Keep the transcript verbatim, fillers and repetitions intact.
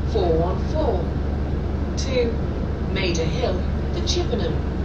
four one four. To Maida Hill, the Chippenham.